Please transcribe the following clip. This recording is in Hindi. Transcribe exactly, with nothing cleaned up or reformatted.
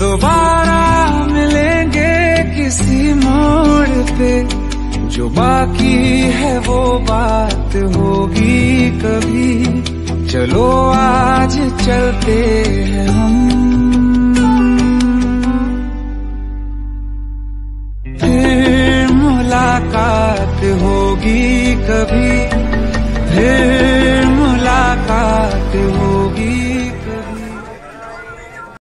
दोबारा मिलेंगे किसी मोड़ पे, जो बाकी है वो बात होगी कभी। चलो आज चलते हैं हम, फिर मुलाकात होगी कभी, फिर मुलाकात होगी।